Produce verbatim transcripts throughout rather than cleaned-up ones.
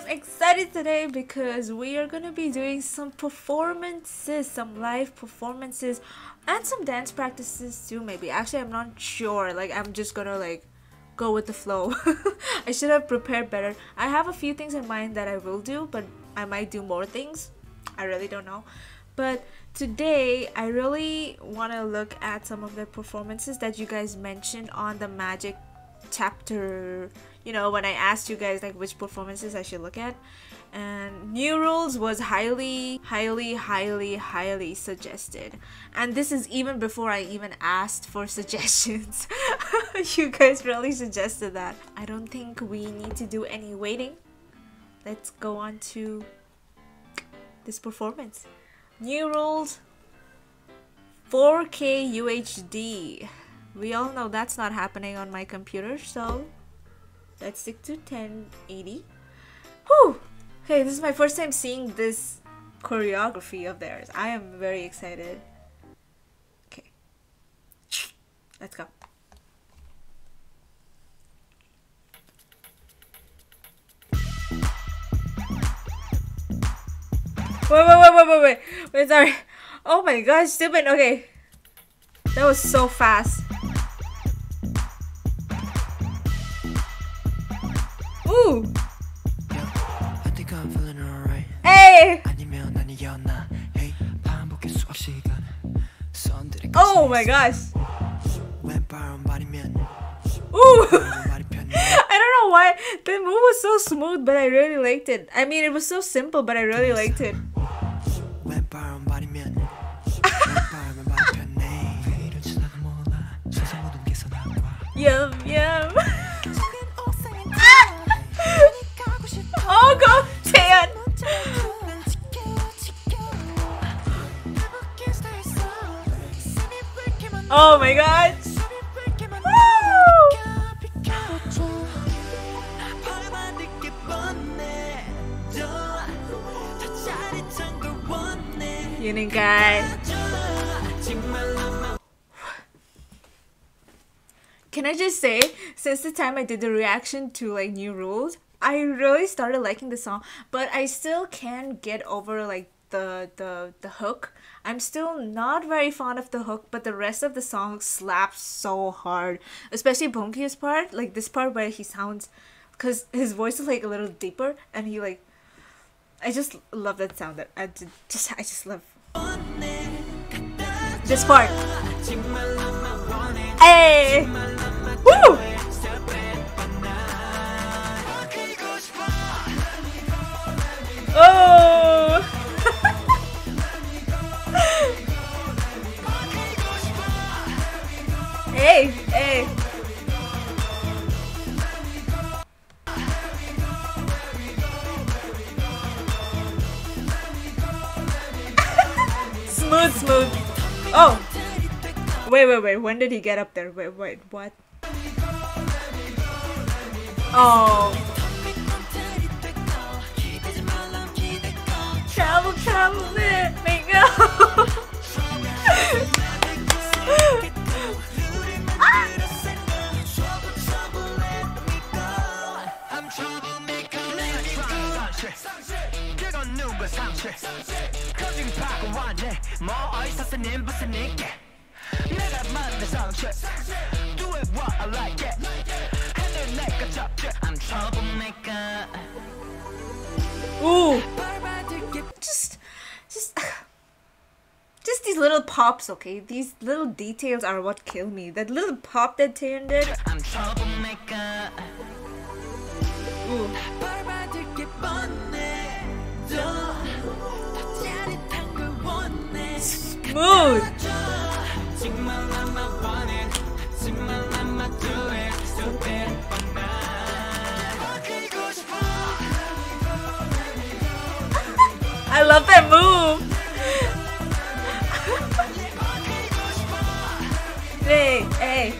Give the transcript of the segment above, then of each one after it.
excited today because we are gonna be doing some performances, some live performances, and some dance practices too. Maybe actually, I'm not sure. Like, I'm just gonna like go with the flow. I should have prepared better. I have a few things in mind that I will do, but I might do more things. I really don't know. But today, I really want to look at some of the performances that you guys mentioned on the magic chapter, you know, when I asked you guys like which performances I should look at. And New Rules was highly highly highly highly suggested, and this is even before I even asked for suggestions. You guys really suggested that. I don't think we need to do any waiting. Let's go on to this performance. New Rules four K U H D. We all know that's not happening on my computer, so let's stick to ten eighty. Whew! Hey, this is my first time seeing this choreography of theirs. I am very excited. Okay. Let's go. Wait, wait, wait, wait, wait, wait. Wait, sorry. Oh my gosh, stupid. Okay. That was so fast. Ooh. Hey. Oh my gosh. Ooh. I don't know why the move was so smooth, but I really liked it. I mean, it was so simple, but I really liked it. Yum yum. Oh, go Tan. Oh my god. Yun guys. Can I just say, since the time I did the reaction to like New Rules, I really started liking the song, but I still can't get over like the the the hook. I'm still not very fond of the hook, but the rest of the song slaps so hard, especially Bongkyu's part, like this part where he sounds, because his voice is like a little deeper, and he like, I just love that sound. That I just I just love this part. Hey, woo! Oh! Hey, hey. Smooth, smooth. Oh. Wait, wait, wait. When did he get up there? Wait, wait, what? Oh. Travel, travel, let me go. Ooh. Just, just, just these little pops, okay? These little details are what kill me. That little pop that Taeyeon did. Ooh. Smooth. I love that move. Hey, hey.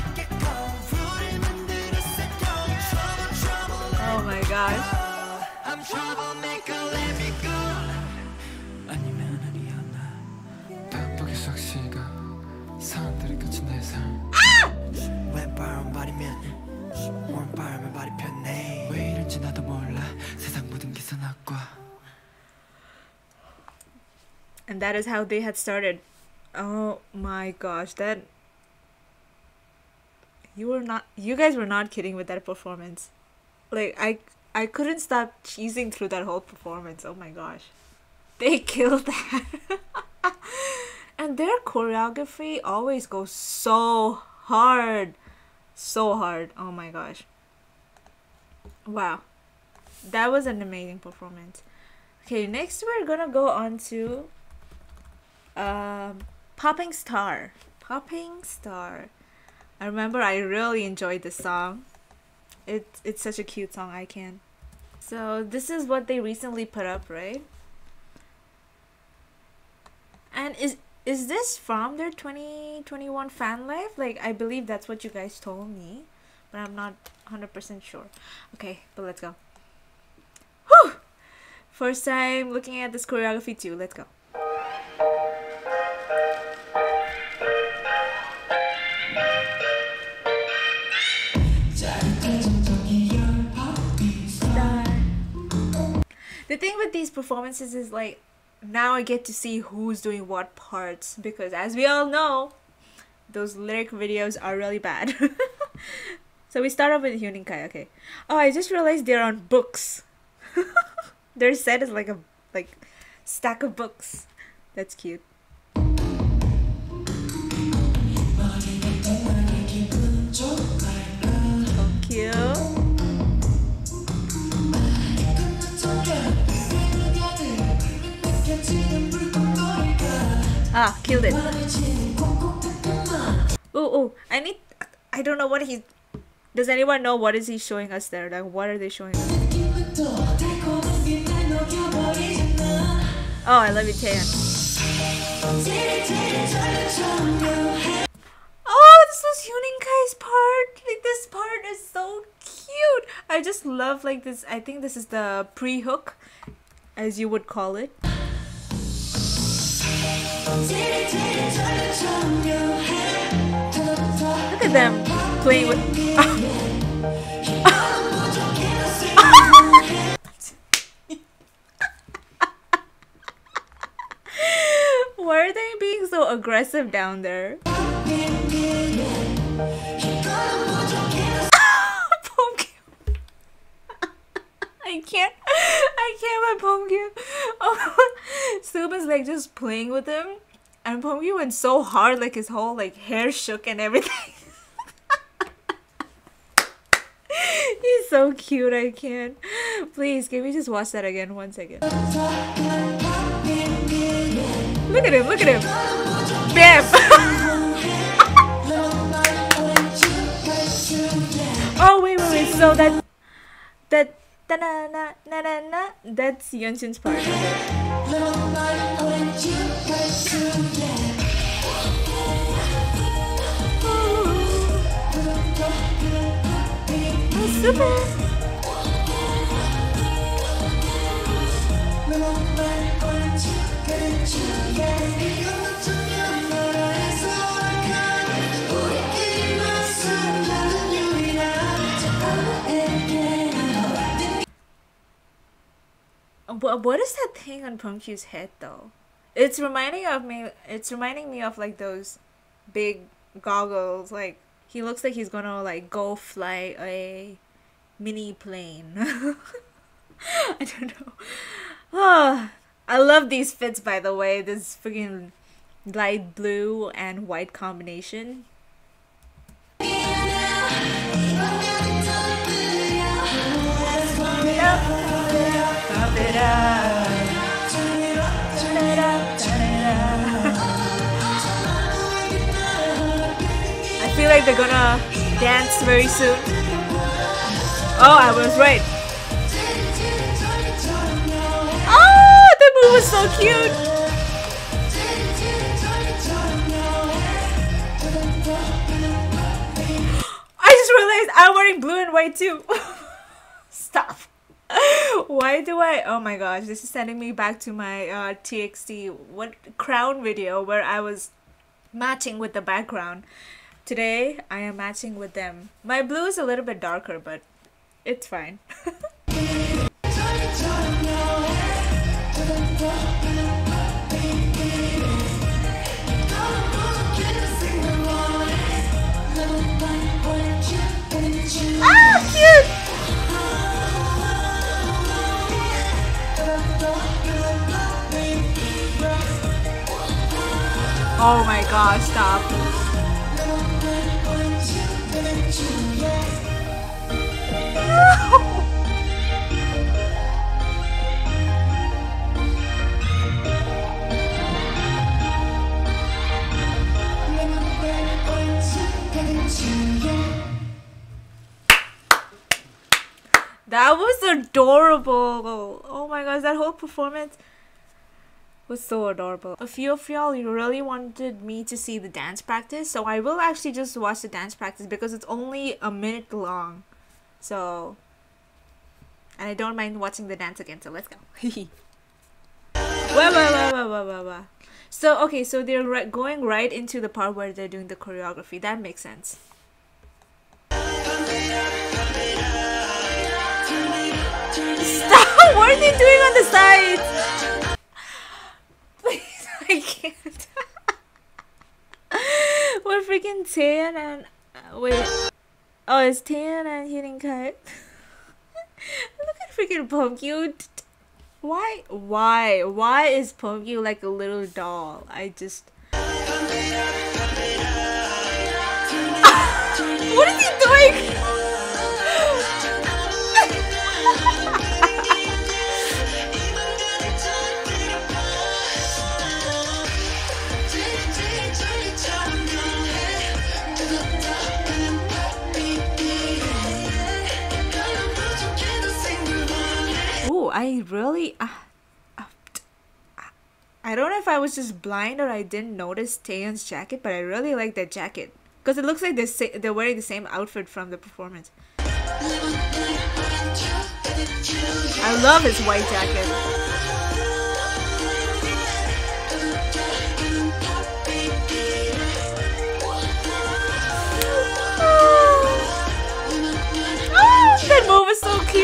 Oh my gosh. troublemaker, let me go. 아니면 아니었나. 벽보기 속 시각. 사람들이 끝인 내 삶. 왼바람 바리면 오른바람에 발이 편해. 왜 이런지 나도 몰라. 세상 모든 게 선악과. And that is how they had started. Oh my gosh, that you were not you guys were not kidding with that performance. Like I I couldn't stop cheesing through that whole performance. Oh my gosh. They killed that. And their choreography always goes so hard. So hard. Oh my gosh. Wow. That was an amazing performance. Okay, next we're gonna go on to um Popping Star. Popping Star. I remember I really enjoyed this song. It, it's such a cute song, I can. So this is what they recently put up, right? And is is this from their twenty twenty-one fan life? Like, I believe that's what you guys told me, but I'm not one hundred percent sure. Okay, but let's go. Whew! First time looking at this choreography too. Let's go. The thing with these performances is like now I get to see who's doing what parts, because as we all know, those lyric videos are really bad. So we start off with Hyunin Kai. Okay. Oh, I just realized they're on books. Their set is like a like stack of books. That's cute. So cute. Ah, killed it. Oh, oh, I need... I don't know what he... Does anyone know what is he showing us there? Like, what are they showing us? Oh, I love it, Taeyeon. Oh, this was Hyunin Kai's part. Like, this part is so cute. I just love, like, this... I think this is the pre-hook, as you would call it. Look at them playing with. Why are they being so aggressive down there? I can't, I can't with Pyeongkyu. Oh, Subin's like just playing with him, and Pyeongkyu went so hard, like his whole like hair shook and everything. He's so cute. I can't. Please, can we just watch that again? One second. Look at him! Look at him! Bam! Oh wait, wait, wait. So that that. Na na na na na. That's Yeonshin's part. Okay. Oh, super. What what is that thing on Pyeongkyu's head though? It's reminding of me. It's reminding me of like those big goggles. Like he looks like he's gonna like go fly a mini plane. I don't know. Oh, I love these fits, by the way. This freaking light blue and white combination. I feel like they're gonna dance very soon. Oh, I was right. Oh, the move was so cute. I just realized I'm wearing blue and white too. Stop. why do I? Oh my gosh, this is sending me back to my uh, T X T what crown video where I was matching with the background. Today I am matching with them. My blue is a little bit darker, but it's fine. Ah, cute! Oh my gosh, stop. That was adorable. Oh my gosh, that whole performance was so adorable. A few of y'all really wanted me to see the dance practice, so I will actually just watch the dance practice because it's only a minute long. So, and I don't mind watching the dance again, so let's go. wah, wah, wah, wah, wah, wah, wah. So, okay, so they're ri going right into the part where they're doing the choreography. That makes sense. Stop! What are they doing on the side? Please, I can't. We're freaking Taeyeon and uh, wait. Oh, it's Taeyeon and Hyun Kai. Look at freaking Pumpkin. Why? Why? Why is Pumpkin like a little doll? I just. What is he doing? I really uh, uh, I don't know if I was just blind or I didn't notice Taeyeon's jacket, but I really like that jacket because it looks like they're, sa they're wearing the same outfit from the performance. I love his white jacket. Oh, that move is so cute.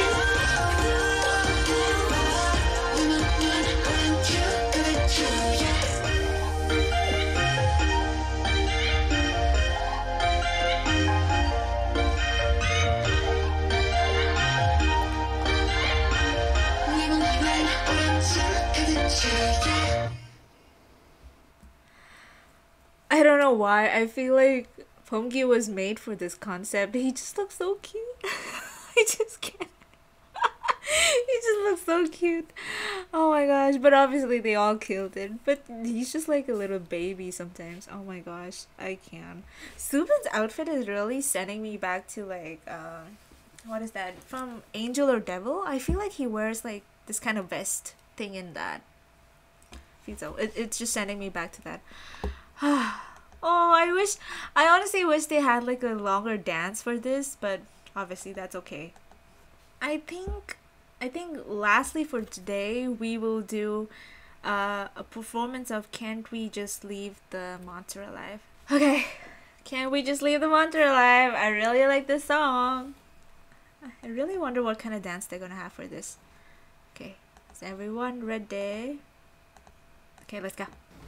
I don't know why. I feel like Pyeonggi was made for this concept. He just looks so cute. I just can't. He just looks so cute. Oh my gosh. But obviously they all killed it. But he's just like a little baby sometimes. Oh my gosh. I can't. Subin's outfit is really sending me back to like, uh, what is that? From Angel or Devil? I feel like he wears like this kind of vest thing in that. I feel so. It, it's just sending me back to that. Oh, I wish, I honestly wish they had like a longer dance for this, but obviously that's okay. I think, I think lastly for today, we will do uh, a performance of Can't We Just Leave the Monster Alive. Okay, Can't We Just Leave the Monster Alive? I really like this song. I really wonder what kind of dance they're gonna have for this. Okay, is everyone ready? Okay, let's go.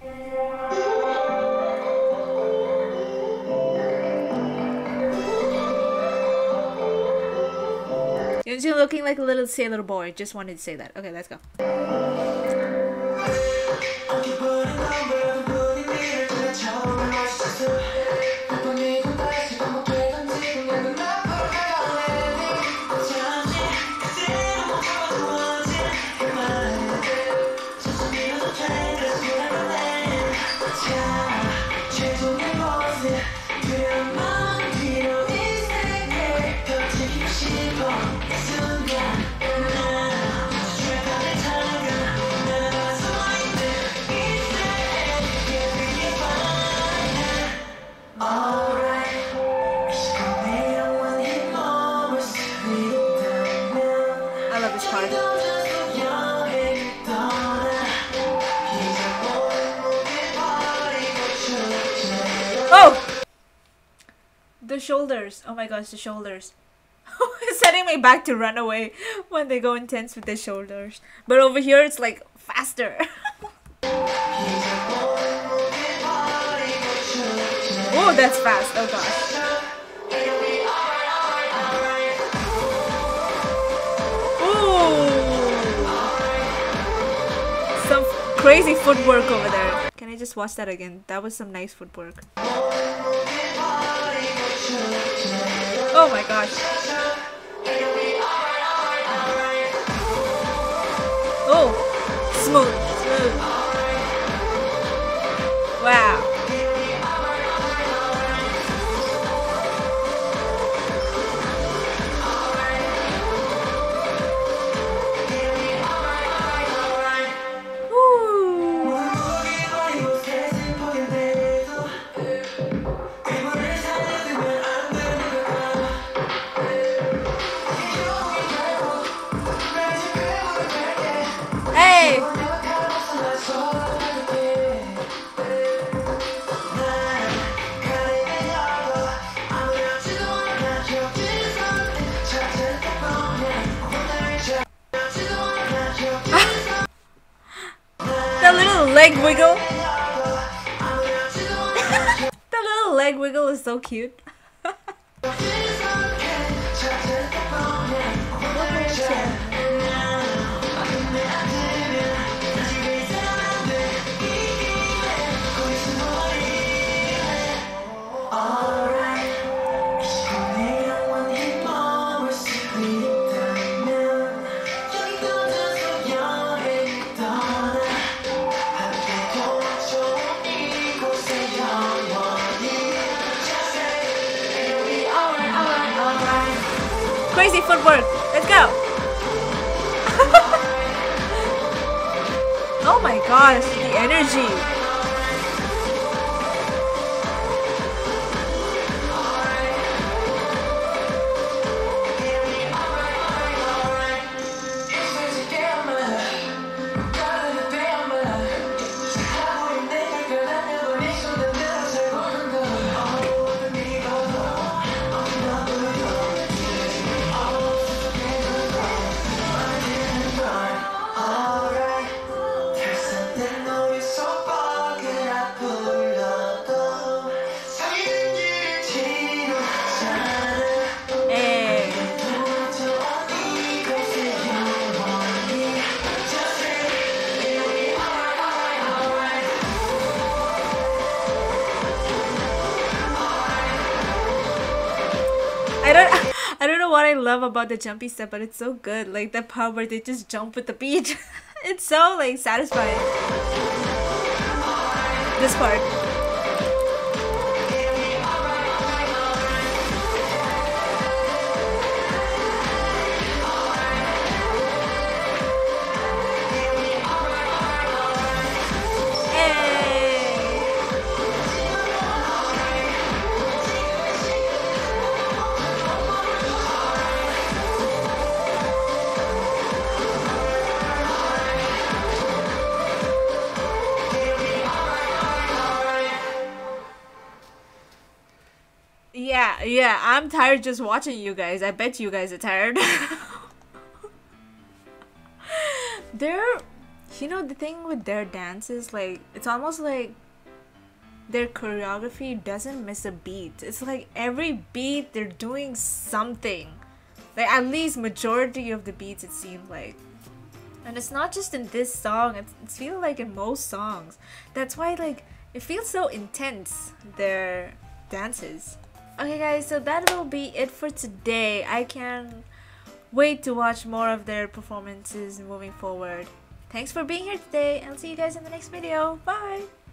You're looking like a little sailor boy. Just wanted to say that. Okay, let's go. I love this part. Oh! The shoulders. Oh my gosh, the shoulders. It's setting me back to Runaway when they go intense with the shoulders. But over here, it's like faster. Oh, that's fast. Oh gosh. Ooh. Some crazy footwork over there. Can I just watch that again? That was some nice footwork. Oh my gosh. Oh, smooth, smooth. Wow. Hey! That little leg wiggle. That little leg wiggle is so cute. Crazy footwork. Let's go. Oh my gosh, the energy. I don't I don't know what I love about the jumpy step, but it's so good. Like the part where they just jump with the beat. It's so like satisfying. This part. Yeah, yeah, I'm tired just watching you guys. I bet you guys are tired. They're, you know, the thing with their dances, like, it's almost like their choreography doesn't miss a beat. It's like every beat they're doing something. Like, at least majority of the beats, it seemed like. And it's not just in this song, it's, it's feels like in most songs. That's why, like, it feels so intense, their dances. Okay guys, so that will be it for today. I can't wait to watch more of their performances moving forward. Thanks for being here today, and I'll see you guys in the next video. Bye!